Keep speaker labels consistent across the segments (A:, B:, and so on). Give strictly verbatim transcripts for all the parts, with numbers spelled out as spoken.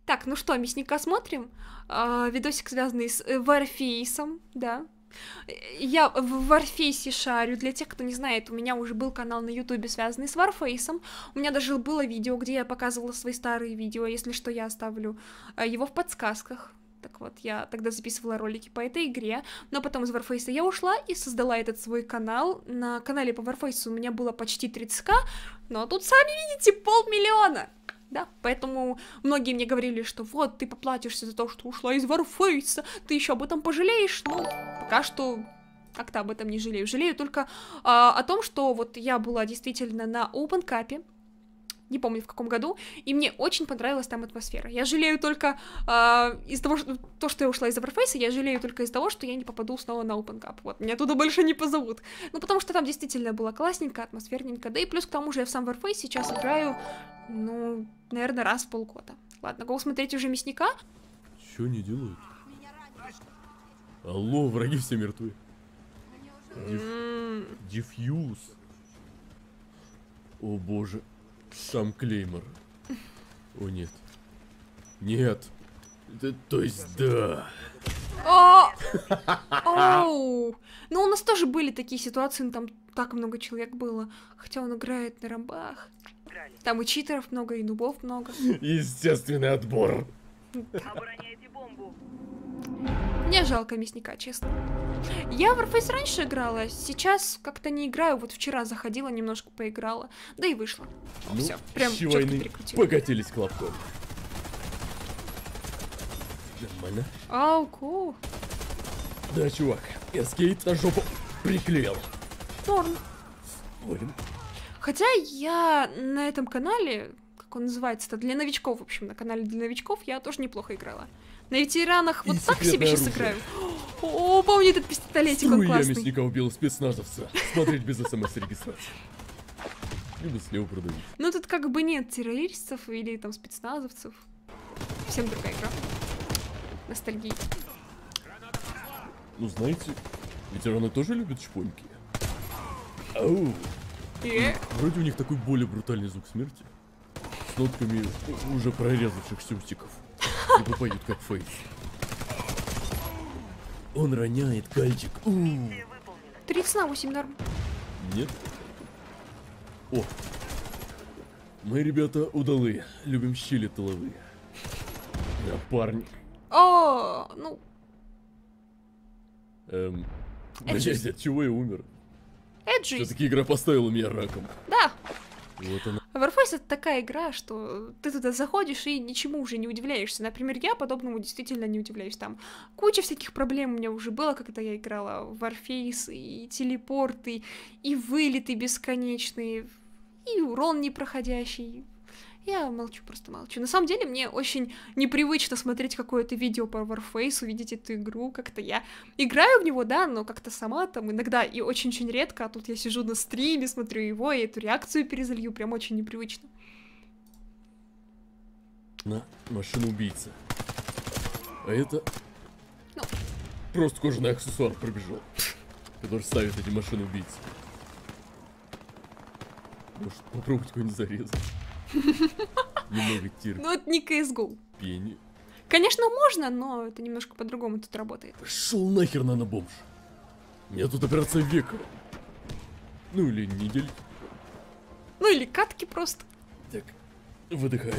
A: Так, ну что, мясника смотрим. А, видосик, связанный с Warface, да. Я в Warface шарю. Для тех, кто не знает, у меня уже был канал на ютубе, связанный с Warface. У меня даже было видео, где я показывала свои старые видео. Если что, я оставлю его в подсказках. Так вот, я тогда записывала ролики по этой игре, но потом из Warface я ушла и создала этот свой канал. На канале по Warface у меня было почти тридцать тысяч, но тут, сами видите, полмиллиона. Да, поэтому многие мне говорили, что вот, ты поплатишься за то, что ушла из Warface, ты еще об этом пожалеешь. Ну, пока что как-то об этом не жалею. Жалею только а, о том, что вот я была действительно на OpenCap, не помню в каком году, и мне очень понравилась там атмосфера. Я жалею только э, из того, что, то, что я ушла из Warface, я жалею только из того, что я не попаду снова на OpenCap. Вот, меня туда больше не позовут. Ну, потому что там действительно было классненько, атмосферненько, да и плюс к тому же я в сам Warface сейчас играю, ну, наверное, раз в полгода. Ладно, го смотреть уже мясника.
B: Чё они делают? Алло, враги все мертвы. Диф... Mm. Дифьюз. О боже. Сам Клеймор. О, нет. Нет. Да, то есть, да.
A: Оу. Ну, у нас тоже были такие ситуации, но там так много человек было. Хотя он играет на рамбах. Там и читеров много, и нубов много.
B: Естественный отбор.
C: Обороняйте бомбу.
A: Мне жалко мясника, честно. Я в Warface раньше играла, сейчас как-то не играю. Вот вчера заходила, немножко поиграла, да и вышла.
B: Ну,
A: все, прям четко перекрутила.
B: Покатились к лапкам. Нормально.
A: Ау, ку.
B: Да, чувак, я скейт на жопу приклеил.
A: Норм.
B: Валим.
A: Хотя я на этом канале, как он называется-то, для новичков, в общем, на канале для новичков я тоже неплохо играла. На ветеранах вот и так себе сейчас играю. О, помню этот пистолетик, он классный.
B: Я мясника убил спецназовца. Смотреть без смс-регистрации. Либо слева продавить.
A: Ну тут как бы нет террористов или там спецназовцев. Всем другая игра. Ностальгия.
B: Ну знаете, ветераны тоже любят шпоньки. Ау.
A: Yeah.
B: Вроде у них такой более брутальный звук смерти. С нотками уже прорезавшихся усиков. Либо поют как Фейс. Он роняет кальчик.
A: тридцать на восемь норм.
B: Нет. О. Мы, ребята, удалые. Любим щели тыловые. Да, парни.
A: О, ну.
B: Эм. Надеюсь, от чего я умер?
A: Это жизнь.
B: Все-таки игра поставила меня раком.
A: Да.
B: Вот она.
A: Warface это такая игра, что ты туда заходишь и ничему уже не удивляешься. Например, я подобному действительно не удивляюсь. Там куча всяких проблем у меня уже было, когда я играла в Warface, и телепорты, и вылеты бесконечные, и урон непроходящий. Я молчу, просто молчу. На самом деле, мне очень непривычно смотреть какое-то видео по Warface, увидеть эту игру. Как-то я играю в него, да, но как-то сама там иногда и очень-очень редко. А тут я сижу на стриме, смотрю его, и эту реакцию перезалью. Прям очень непривычно.
B: На, машина-убийца. А это...
A: Ну.
B: Просто кожаный аксессуар пробежал, который ставит эти машины-убийцы. Может, попробовать какой-нибудь зарезать? Немного тир.
A: Ну, это не си эс го.
B: Пени.
A: Конечно, можно, но это немножко по-другому тут работает.
B: Пошел нахер, нано-бомж. У меня тут операция века. Ну или недель.
A: Ну или катки просто.
B: Так, выдыхаем.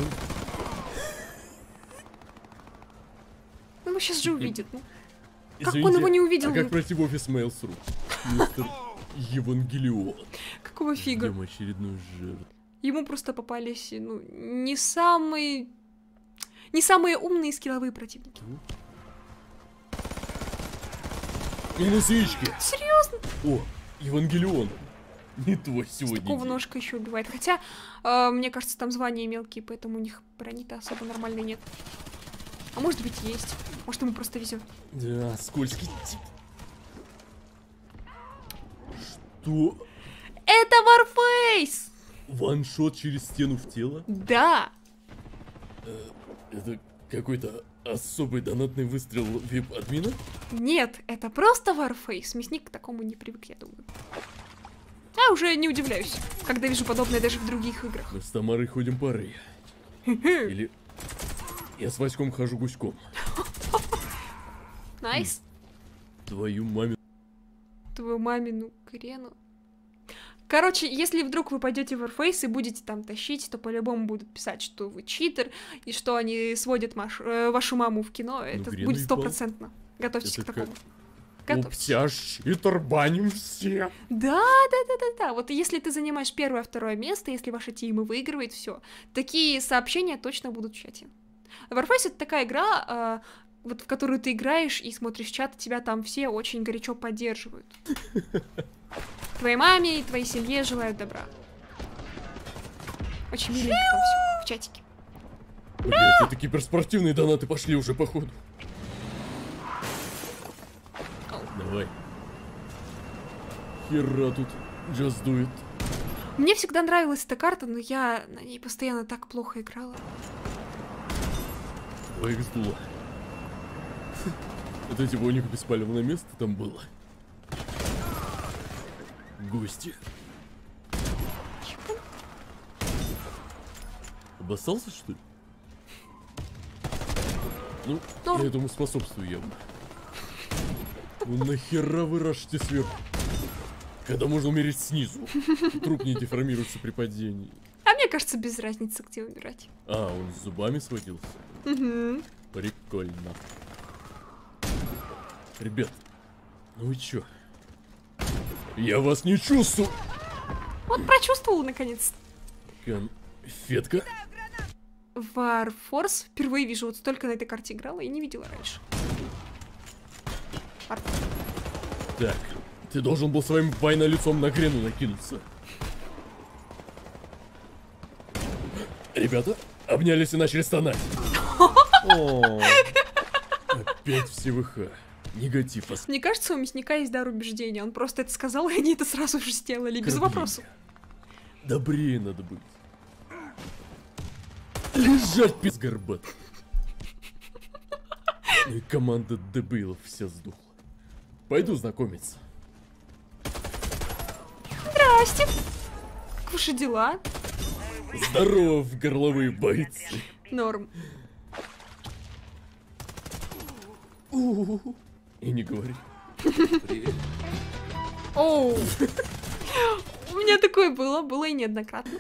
A: Ну, его сейчас же увидит. Ну. Как
B: Извините,
A: он его не увидел?
B: А как пройти в офис Mails.ru? Мистер Евангелион.
A: Какого фига?
B: Ждем очередную жертву.
A: Ему просто попались, ну, не самые... Не самые умные скилловые противники.
B: Минус яички.
A: Серьезно?
B: О, Евангелион. Не твой сегодня.
A: Такого ножка еще убивает. Хотя, э, мне кажется, там звания мелкие, поэтому у них брони-то особо нормальной нет. А может быть, есть. Может, ему просто везет.
B: Да, скользкий тип. Что?
A: Это Warface!
B: Ваншот через стену в тело?
A: Да!
B: Э, это какой-то особый донатный выстрел вип-админа?
A: Нет, это просто Warface. Мясник к такому не привык, я думаю. Я уже не удивляюсь, когда вижу подобное даже в других играх.
B: Мы с Тамарой ходим парой. Или... Я с Васьком хожу гуськом.
A: Найс.
B: Твою мамину.
A: Твою мамину Крену. Короче, если вдруг вы пойдете в Warface и будете там тащить, то по-любому будут писать, что вы читер, и что они сводят маш... э, вашу маму в кино. Это
B: Грену
A: будет
B: ебал.
A: стопроцентно. Готовьтесь
B: Это
A: к такому.
B: как-
A: Готовьтесь.
B: Оптяж, читер, баним все.
A: Да, да, да, да, да. Вот если ты занимаешь первое, второе место, если ваша тима выигрывает, все, такие сообщения точно будут в чате. Warface — это такая игра, а, вот в которую ты играешь и смотришь чат, тебя там все очень горячо поддерживают. Твоей маме и твоей семье желают добра. Очень миленько там все в чатике.
B: Блять, это киберспортивные донаты пошли уже, походу. Давай. Хера тут джаздует.
A: Мне всегда нравилась эта карта, но я на ней постоянно так плохо играла.
B: Двоих сдуло. Это типа у них беспалевное место там было. Гости. Обоссался, что ли? Ну,
A: Ну.
B: я этому способствую явно. Ну нахера вы рашите сверху? Когда можно умереть снизу. Труп не деформируется при падении.
A: А мне кажется, без разницы, где умирать.
B: А, он с зубами сводился?
A: Угу.
B: Прикольно. Ребят, ну вы чё? Я вас не чувствую!
A: Вот прочувствовала наконец.
B: Конфетка?
A: Warforce впервые вижу, вот столько на этой карте играла и не видела раньше. Вар-
B: Так, ты должен был своим вайно-лицом на Грену накинуться. Ребята, обнялись и начали стонать. О, опять в СВХ. Негатив. ос-
A: Мне кажется, у мясника есть дар убеждения. Он просто это сказал, и они это сразу же сделали, без
B: Кормление.
A: вопросов.
B: Добрее надо быть. Лежать без горбат. Ну и команда дебилов вся сдохла. Пойду знакомиться.
A: Здрасте. Как ваши дела?
B: Здорово, горловые бойцы.
A: Норм.
B: У-у-у. И не говори.
A: Оу. У меня такое было, было и неоднократно.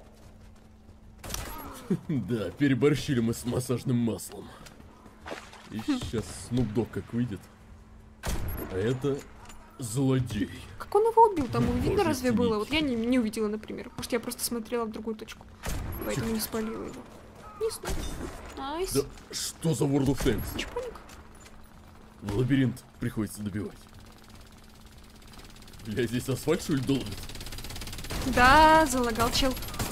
B: Да, переборщили мы с массажным маслом. И сейчас Snoop Dogg как выйдет. А это злодей.
A: Как он его убил? Там его видно
B: Боже,
A: разве было?
B: извините.
A: Вот я не, не увидела, например. Может, я просто смотрела в другую точку. Поэтому не спалила его. Не знаю. Найс.
B: Да что за World of Tanks?
A: Чпоник.
B: В лабиринт приходится добивать. Бля, здесь асфальт что ли долбит?
A: Да, залагал чел.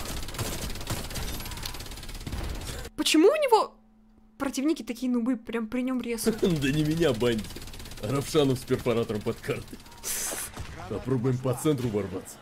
A: Почему у него противники такие нубы, прям при нем резают?
B: Да не меня баньте, а Равшанов с перфоратором под картой. Попробуем по центру ворваться.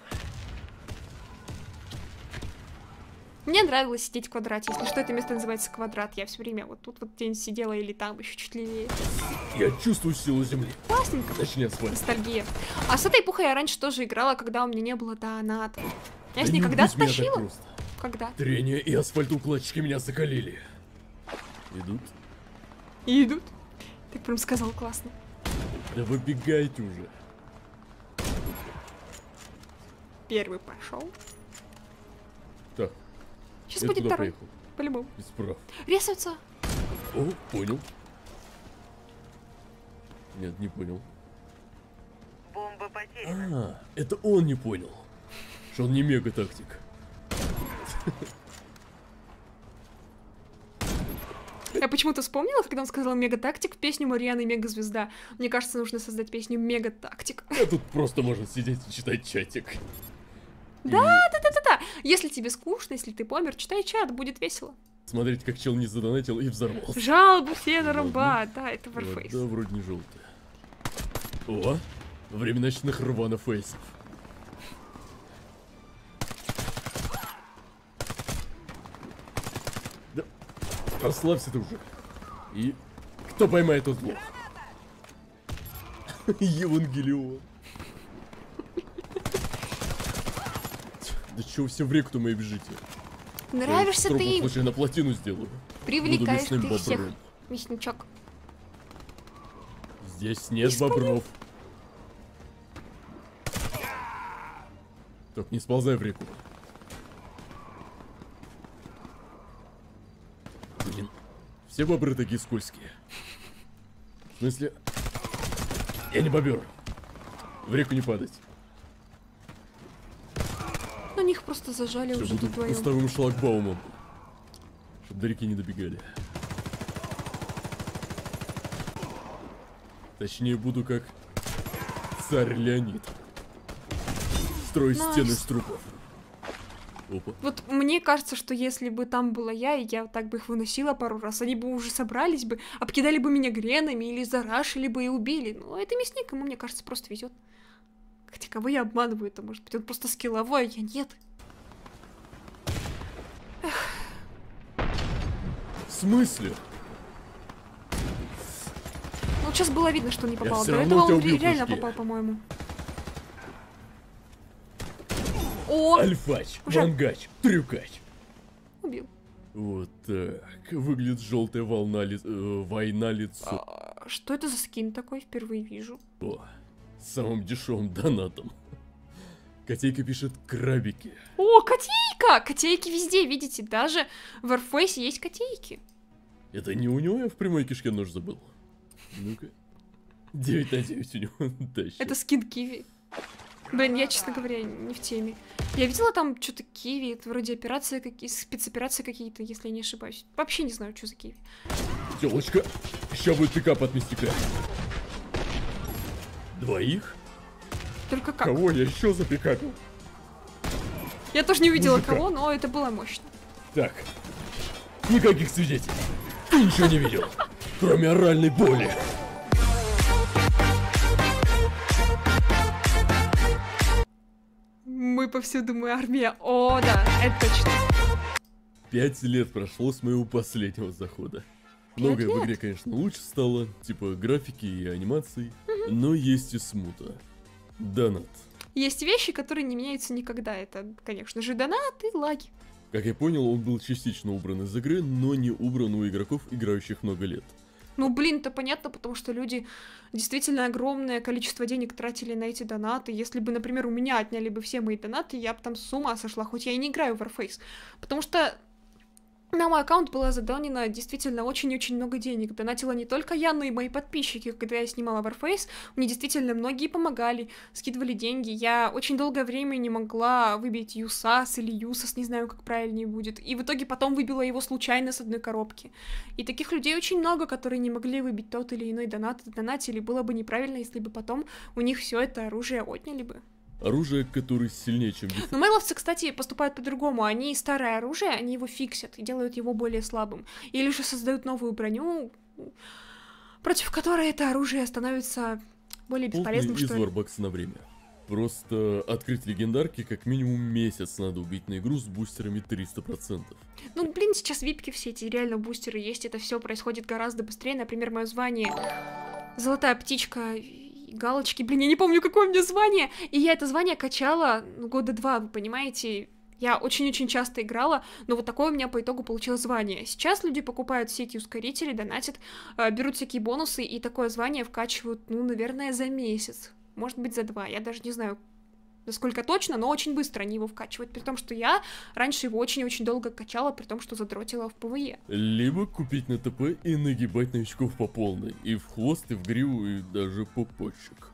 A: Мне нравилось сидеть в квадрате. Если что, это место называется квадрат. Я все время вот тут вот где-нибудь сидела или там, еще чуть левее.
B: Я чувствую силу земли.
A: Классненько.
B: Точнее асфальт.
A: Ностальгия. А с этой эпохой я раньше тоже играла, когда у меня не было доната. Я
B: Да
A: с ней
B: не
A: когда
B: убить меня так
A: тащила?
B: просто.
A: Когда?
B: Трение и асфальтоукладчики меня закалили. Идут?
A: И идут. Ты прям сказал классно.
B: Да выбегайте уже.
A: Первый пошел.
B: Так,
A: Сейчас
B: я
A: будет
B: туда
A: второй.
B: поехал.
A: По-любому.
B: Без прав.
A: Резаются.
B: О, понял. Нет, не понял.
C: Бомба потеряна.
B: А, это он не понял, что он не мега-тактик.
A: Я почему-то вспомнила, когда он сказал мега-тактик, песню Марианы «Мега-звезда». Мне кажется, нужно создать песню «Мега-тактик».
B: А тут просто можно сидеть и читать чатик.
A: Да, да, да, да, да. Если тебе скучно, если ты помер, читай чат, будет весело.
B: Смотрите, как чел не задонатил и взорвался.
A: Жалобы все на рамба, да, это Warface.
B: Да, вроде не желтая. О, время ночных рвано фейсов. Да, расслабься ты уже. И кто поймает тот лох? Евангелион. Да чё вы все в реку-то мои бежите?
A: Нравишься
B: Я
A: ты
B: из
A: им.
B: трупов лучше на плотину сделаю.
A: Привлекаешь
B: лесным
A: ты всех,
B: бобром.
A: мясничок.
B: Здесь нет
A: Не спалил.
B: бобров. Только не сползай в реку. Блин, все бобры такие скользкие. В смысле? Я не бобер. В реку не падать.
A: На них просто зажали
B: Все,
A: уже
B: буду
A: вдвоем.
B: кустовым шлагбаумом. Чтоб до реки не добегали. Точнее, буду как царь Леонид. Строить
A: Найс.
B: стены из трупов. Опа.
A: Вот мне кажется, что если бы там была я, и я вот так бы их выносила пару раз, они бы уже собрались бы, обкидали бы меня гренами или зарашили бы и убили. Но это мясник, ему, мне кажется, просто везет. Хотя кого я обманываю, это может быть он просто скилловой, а я нет.
B: В смысле?
A: Ну, сейчас было видно, что он не попал.
B: всё
A: До
B: равно
A: этого
B: тебя
A: он
B: убил,
A: реально
B: прыжки.
A: попал, по-моему. О,
B: Альфач,
A: Уже.
B: вангач, трюкач.
A: убил.
B: Вот так. Выглядит желтая волна ли... э, война лицо.
A: А, что это за скин такой? Впервые вижу.
B: Самым дешевым донатом. Котейка пишет крабики.
A: О, котейка! Котейки везде, видите? Даже в Warface есть котейки.
B: Это не у него я в прямой кишке нож забыл? Ну-ка. девять на девять у него тащит.
A: Это скин Киви. Блин, я, честно говоря, не в теме. Я видела там что-то Киви, это вроде операции какие спецоперации какие-то, если я не ошибаюсь. Вообще не знаю, что за Киви.
B: Телочка, сейчас будет пикап от мясника. Двоих?
A: Только как?
B: Кого я еще запикапил?
A: Я тоже не увидела
B: Мужика.
A: кого, но это было мощно.
B: Так, никаких свидетелей. Ты ничего не видел, кроме оральной боли.
A: Мы повсюду, мы армия. О, да, это точно.
B: Пять лет прошло с моего последнего захода.
A: Пять
B: Многое в
A: лет?
B: игре, конечно, лучше стало, типа графики и анимации, но есть и смута. Донат.
A: Есть вещи, которые не меняются никогда. Это, конечно же, донаты, лаги.
B: Как я понял, он был частично убран из игры, но не убран у игроков, играющих много лет.
A: Ну, блин, это понятно, потому что люди действительно огромное количество денег тратили на эти донаты. Если бы, например, у меня отняли бы все мои донаты, я бы там с ума сошла, хоть я и не играю в Warface. Потому что на мой аккаунт было задонено действительно очень-очень много денег. Донатила не только я, но и мои подписчики. Когда я снимала Warface, мне действительно многие помогали, скидывали деньги. Я очень долгое время не могла выбить Юсас или Юсас, не знаю, как правильнее будет. И в итоге потом выбила его случайно с одной коробки. И таких людей очень много, которые не могли выбить тот или иной донат. Донатили. Было бы неправильно, если бы потом у них все это оружие отняли бы.
B: Оружие, которое сильнее, чем дефолт.
A: Но мейловцы, кстати, поступают по-другому. Они старое оружие, они его фиксят и делают его более слабым. Или же создают новую броню, против которой это оружие становится более бесполезным,
B: из
A: что ли.
B: варбакса на время. Просто открыть легендарки как минимум месяц надо убить на игру с бустерами триста процентов.
A: Ну, блин, сейчас випки все эти, реально бустеры есть, это все происходит гораздо быстрее. Например, мое звание «Золотая птичка», галочки, блин, я не помню, какое у меня звание. И я это звание качала ну, года два, вы понимаете. Я очень-очень часто играла, но вот такое у меня по итогу получилось звание. Сейчас люди покупают все эти ускорители, донатят, э, берут всякие бонусы и такое звание вкачивают, ну, наверное, за месяц. Может быть, за два. Я даже не знаю, насколько точно, но очень быстро они его вкачивают. При том, что я раньше его очень-очень долго качала, при том, что задротила в ПВЕ.
B: Либо купить на ТП и нагибать новичков по полной. И в хвост, и в гриву, и даже пупочек.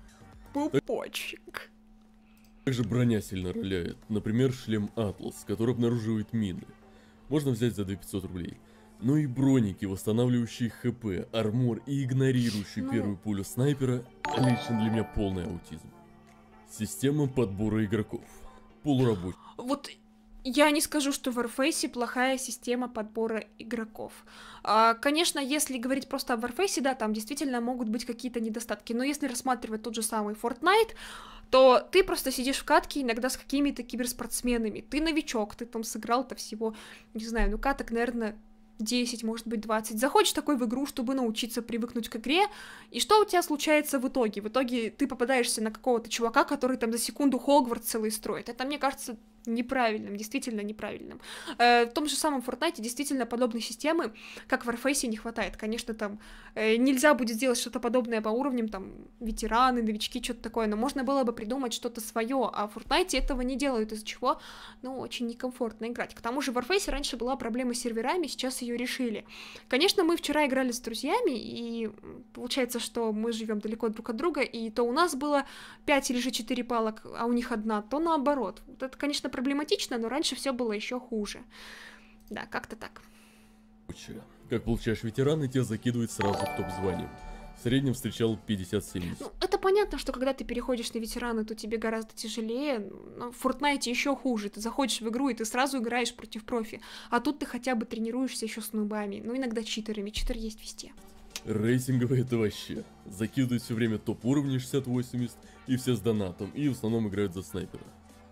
A: Пупочек.
B: Также броня сильно роляет. Например, шлем Атлас, который обнаруживает мины. Можно взять за две тысячи пятьсот рублей. Но и броники, восстанавливающие ХП, армор и игнорирующие
A: Ну.
B: первую пулю снайпера, лично для меня полный аутизм. Система подбора игроков. Полурабочий.
A: Вот я не скажу, что в Warface плохая система подбора игроков. А, конечно, если говорить просто о Warface, да, там действительно могут быть какие-то недостатки, но если рассматривать тот же самый Fortnite, то ты просто сидишь в катке иногда с какими-то киберспортсменами. Ты новичок, ты там сыграл-то всего, не знаю, ну каток, наверное, десять, может быть, двадцать. Заходишь такой в игру, чтобы научиться привыкнуть к игре, и что у тебя случается в итоге? В итоге ты попадаешься на какого-то чувака, который там за секунду Хогвартс целый строит. Это, мне кажется, неправильным, действительно неправильным. Э, в том же самом Fortnite действительно подобной системы, как в Warface, не хватает. Конечно, там э, нельзя будет сделать что-то подобное по уровням, там, ветераны, новички, что-то такое, но можно было бы придумать что-то свое, а в Fortnite этого не делают, из-за чего, ну, очень некомфортно играть. К тому же в Warface раньше была проблема с серверами, сейчас ее решили. Конечно, мы вчера играли с друзьями, и получается, что мы живем далеко друг от друга, и то у нас было пять или же четыре палок, а у них одна, то наоборот. Вот это, конечно, проблематично, но раньше все было еще хуже. Да, как-то так.
B: Как получаешь ветераны, тебя закидывают сразу к топ-званиям. В среднем встречал пятьдесят-семьдесят.
A: Ну, это понятно, что когда ты переходишь на ветераны, то тебе гораздо тяжелее. Но в Fortnite еще хуже. Ты заходишь в игру, и ты сразу играешь против профи. А тут ты хотя бы тренируешься еще с нубами. Ну, иногда читерами. Читер есть везде.
B: Рейтинговые это вообще. Закидывают все время топ-уровни шестьдесят-восемьдесят, и все с донатом, и в основном играют за снайпера.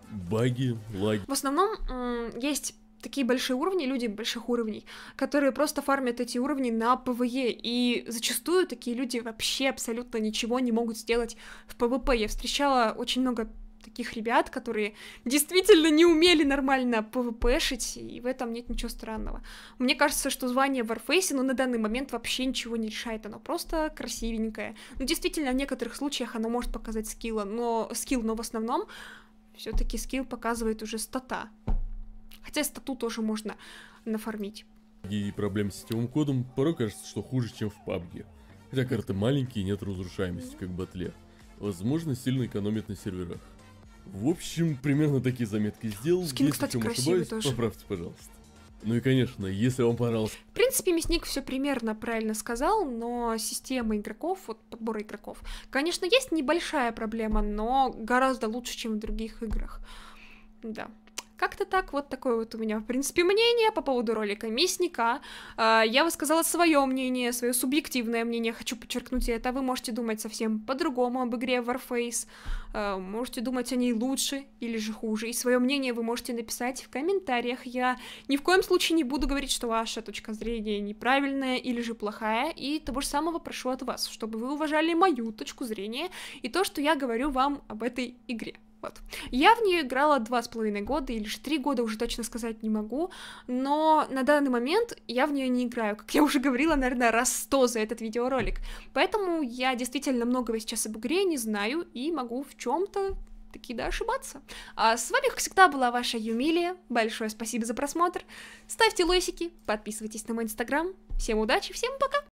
B: Баги, лаги.
A: В основном м- есть такие большие уровни, люди больших уровней, которые просто фармят эти уровни на ПВЕ, и зачастую такие люди вообще абсолютно ничего не могут сделать в ПВП. Я встречала очень много таких ребят, которые действительно не умели нормально ПВПшить, и в этом нет ничего странного. Мне кажется, что звание в Warface, ну, на данный момент вообще ничего не решает, оно просто красивенькое. Ну, действительно, в некоторых случаях оно может показать скилла, но скилл, но в основном все-таки скилл показывает уже стата. Хотя стату тоже можно нафармить.
B: И проблем с сетевым кодом порой кажется, что хуже, чем в пабге. Хотя карты маленькие и нет разрушаемости, как в батле. Возможно, сильно экономит на серверах. В общем, примерно такие заметки сделал.
A: Скин,
B: Если
A: кстати,
B: в чем
A: красивый
B: ошибаюсь,
A: тоже.
B: поправьте, пожалуйста. Ну и, конечно, если вам понравилось...
A: В принципе, Мясник все примерно правильно сказал, но система игроков, вот подбора игроков, конечно, есть небольшая проблема, но гораздо лучше, чем в других играх. Да. Как-то так, вот такое вот у меня, в принципе, мнение по поводу ролика Мясника. Я высказала свое мнение, свое субъективное мнение, хочу подчеркнуть это. Вы можете думать совсем по-другому об игре Warface, можете думать о ней лучше или же хуже, и свое мнение вы можете написать в комментариях. Я ни в коем случае не буду говорить, что ваша точка зрения неправильная или же плохая, и того же самого прошу от вас, чтобы вы уважали мою точку зрения и то, что я говорю вам об этой игре. Вот. Я в нее играла два с половиной года, или же три года, уже точно сказать не могу, но на данный момент я в нее не играю, как я уже говорила, наверное, раз сто за этот видеоролик, поэтому я действительно многого сейчас об игре не знаю и могу в чем-то таки да ошибаться. А с вами, как всегда, была ваша Юмилия, большое спасибо за просмотр, ставьте лайсики, подписывайтесь на мой инстаграм, всем удачи, всем пока!